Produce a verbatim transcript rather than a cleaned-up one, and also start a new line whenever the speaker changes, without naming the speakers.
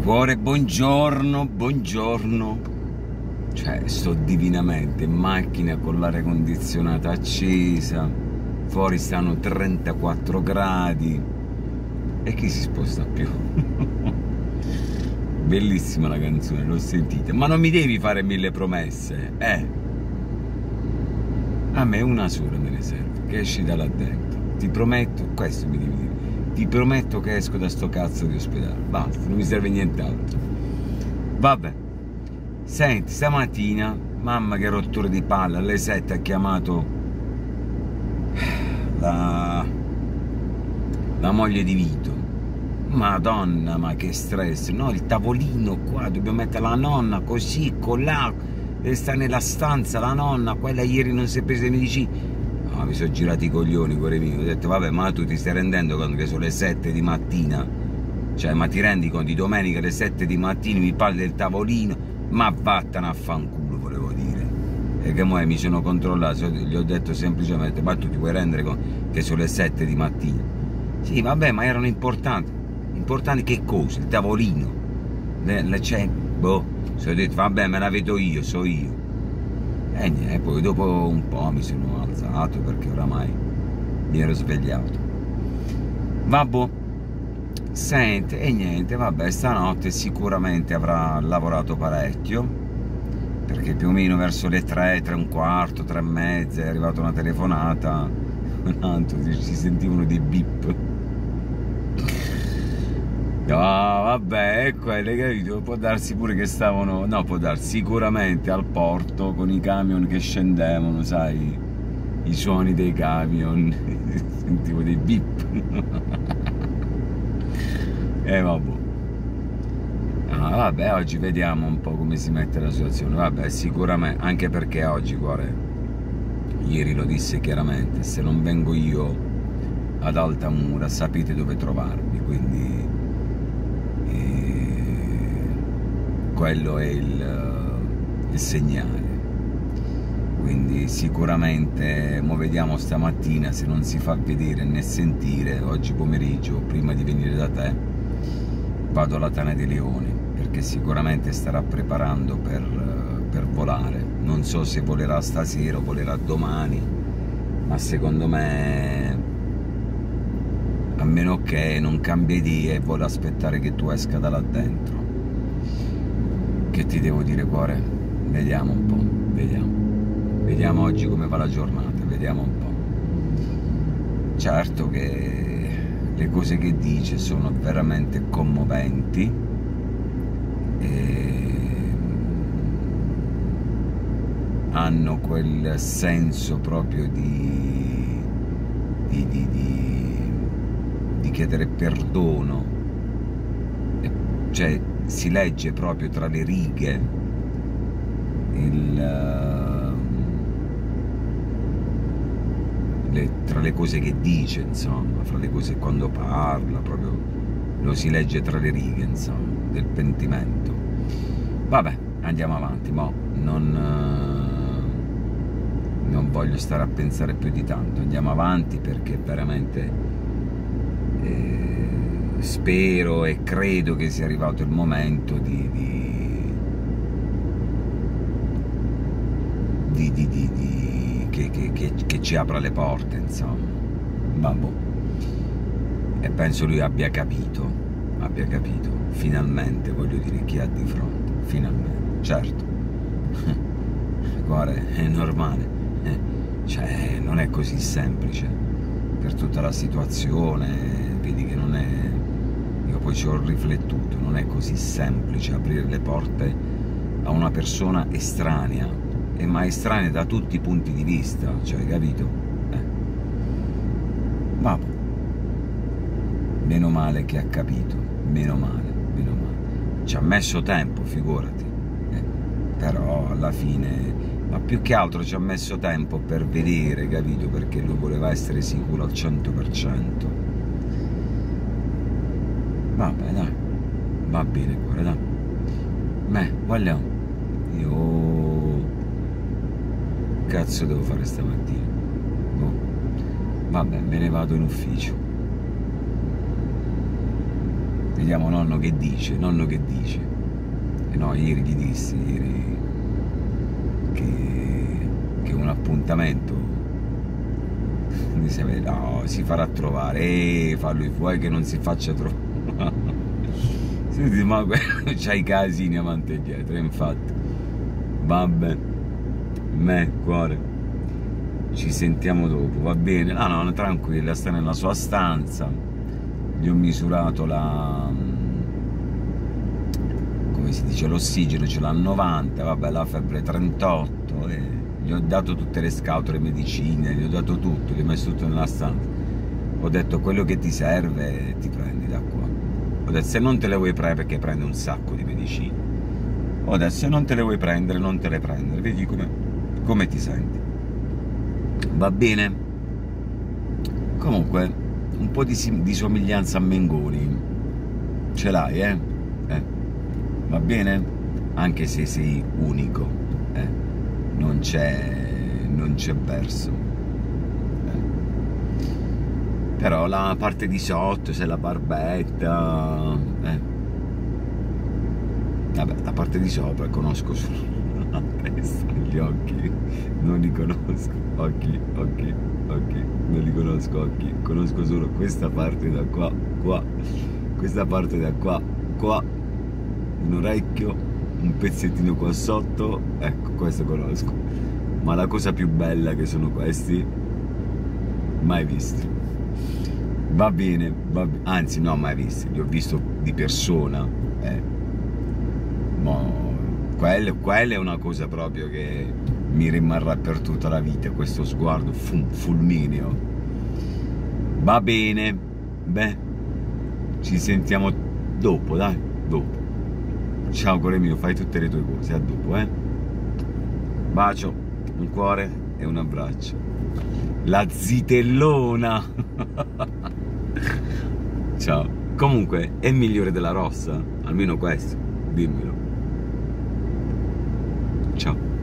Cuore, buongiorno, buongiorno. Cioè, sto divinamente in macchina con l'aria condizionata accesa, fuori stanno trentaquattro gradi e chi si sposta più? Bellissima la canzone, l'ho sentita, ma non mi devi fare mille promesse, eh? A me una sola me ne serve, che esci da là dentro. Ti prometto, questo mi devi dire. Ti prometto che esco da sto cazzo di ospedale. Basta, non mi serve nient'altro. Vabbè. Senti, stamattina, mamma che rottura di palle, alle sette ha chiamato la, la moglie di Vito. Madonna, ma che stress. No, il tavolino qua, dobbiamo mettere la nonna così, colà. Deve stare nella stanza la nonna, quella ieri non si è presa le medicine. No, mi sono girati i coglioni, cuore mio. Ho detto, vabbè, ma tu ti stai rendendo conto che sono le sette di mattina? Cioè, ma ti rendi conto, di domenica alle sette di mattina mi parli del tavolino? Ma vattene a fanculo, volevo dire. E che mo' mi sono controllato, gli ho detto semplicemente, ma tu ti puoi rendere conto che sono le sette di mattina? Sì, vabbè, ma erano importanti. Importanti che cosa? Il tavolino. Le, le, cioè, boh, sono detto, vabbè, me la vedo io, so io. E niente, poi dopo un po' mi sono alzato perché oramai mi ero svegliato. Vabbè, senti, e niente, vabbè, stanotte sicuramente avrà lavorato parecchio, perché più o meno verso le tre, tre e un quarto, tre e mezza è arrivata una telefonata, tanto si sentivano dei bip. No, vabbè, ecco, hai capito? Può darsi pure che stavano, no, può darsi sicuramente al porto con i camion che scendevano, sai, i suoni dei camion, sentivo dei bip. E vabbè. Ah, vabbè, oggi vediamo un po' come si mette la situazione. Vabbè, sicuramente, anche perché oggi, cuore, ieri lo disse chiaramente, se non vengo io ad Altamura sapete dove trovarmi, quindi quello è il, il segnale. Quindi sicuramente mo vediamo stamattina, se non si fa vedere né sentire oggi pomeriggio, prima di venire da te vado alla Tana dei Leoni, perché sicuramente starà preparando per, per volare. Non so se volerà stasera o volerà domani, ma secondo me, a meno che non cambia idea e vuole aspettare che tu esca da là dentro. Che ti devo dire, cuore? Vediamo un po', vediamo. Vediamo oggi come va la giornata, vediamo un po'. Certo che le cose che dice sono veramente commoventi e hanno quel senso proprio di, di, di, di, di chiedere perdono, cioè si legge proprio tra le righe il, le, tra le cose che dice, insomma, fra le cose quando parla, proprio lo si legge tra le righe, insomma, del pentimento. Vabbè, andiamo avanti, mo non, non voglio stare a pensare più di tanto, andiamo avanti perché veramente eh, spero e credo che sia arrivato il momento di, di, di, di, di, di che, che, che, che ci apra le porte, insomma. Vabbè. E penso lui abbia capito, abbia capito, finalmente, voglio dire, chi ha di fronte, finalmente, certo. Guarda, è normale, cioè non è così semplice per tutta la situazione, vedi che non è. Io poi ci ho riflettuto, non è così semplice aprire le porte a una persona estranea, e ma estranea da tutti i punti di vista, cioè, capito? Eh. Vabbè. Meno male che ha capito, meno male, meno male. Ci ha messo tempo, figurati, eh. Però alla fine, ma più che altro ci ha messo tempo per vedere, capito? Perché lui voleva essere sicuro al cento per cento. Vabbè, dai, va bene, cuore, dai. Beh, vogliamo. Io cazzo devo fare stamattina? Boh. Vabbè, me ne vado in ufficio. Vediamo nonno che dice, nonno che dice. E no, ieri gli dissi, ieri, che, che un appuntamento no, si farà trovare. E fa lui, vuoi che non si faccia trovare? Senti, ma c'hai i casini avanti e dietro, infatti. Vabbè, me, cuore, ci sentiamo dopo, va bene? No, no, tranquilla, sta nella sua stanza. Gli ho misurato la, come si dice, l'ossigeno, ce l'ha a novanta, vabbè, la febbre trentotto, e gli ho dato tutte le scatole, le medicine, gli ho dato tutto, gli ho messo tutto nella stanza. Ho detto, quello che ti serve ti prendi da qua. Ho detto, se non te le vuoi prendere, perché prende un sacco di medicine, ho detto, se non te le vuoi prendere, non te le prendere, vedi come, come ti senti. Va bene? Comunque, un po' di, di somiglianza a Mengoni ce l'hai, eh? eh? Va bene? Anche se sei unico, eh? Non c'è non c'è verso. Eh? Però la parte di sotto, c'è la barbetta, eh? Vabbè, la parte di sopra conosco solo la testa, gli occhi, non li conosco, occhi, occhi, occhi, non li conosco, occhi, conosco solo questa parte da qua, qua, questa parte da qua, qua, un orecchio, un pezzettino qua sotto, ecco, questo conosco, ma la cosa più bella che sono questi, mai visti. Va bene, va bene, anzi no, mai visti, li ho visti di persona, eh. Quella, quella è una cosa proprio che mi rimarrà per tutta la vita, questo sguardo fulmineo. Va bene, beh, ci sentiamo dopo, dai, dopo. Ciao cuore mio, fai tutte le tue cose, a dopo, eh. Bacio, un cuore e un abbraccio. La zitellona. Ciao. Comunque, è migliore della rossa? Almeno questo, dimmelo. Ciao.